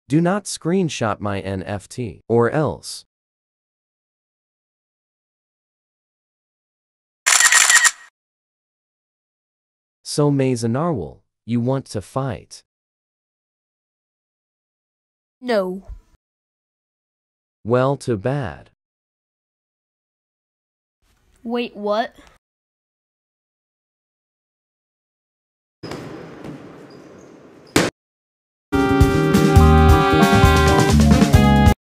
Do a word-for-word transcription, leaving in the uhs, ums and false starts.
Do not screenshot my N F T, or else. So Narwhal, you want to fight? No. Well, too bad. Wait, what?